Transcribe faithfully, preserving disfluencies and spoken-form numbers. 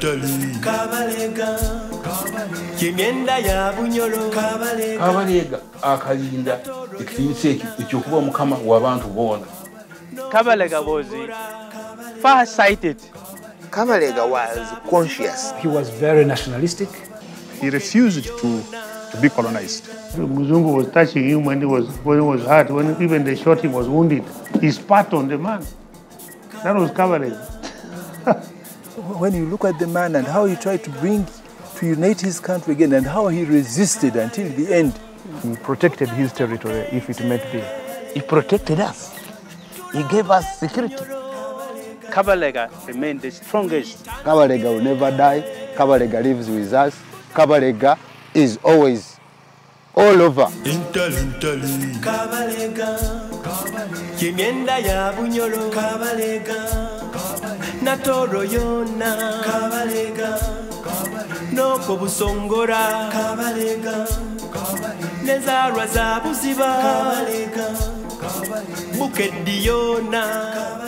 Kabalega, Kimyenda ya Bunyoro, Kabalega, Kabaleega akalinda ekifiniseki ekyokuba mukama w'abantu boona. Kabaleega was far-sighted. Kabaleega was conscious. He was very nationalistic. He refused to, to be colonized. Muzungu was touching him when he was when he was hurt, when even they shot him, was wounded. He spat on the man. That was Kabaleega. When you look at the man and how he tried to bring, to unite his country again, and how he resisted until the end. He protected his territory if it meant be. He protected us. He gave us security. Kabaleega remained the strongest. Kabaleega will never die. Kabaleega lives with us. Kabaleega is always all over. Kabaleega, Kimyenda ya Bunyoro, Kabaleega, Natoro yona, Kabaleega, Noko busongora, Kabaleega, Nezarwa za buziba, Kabaleega, Bukeddi yona.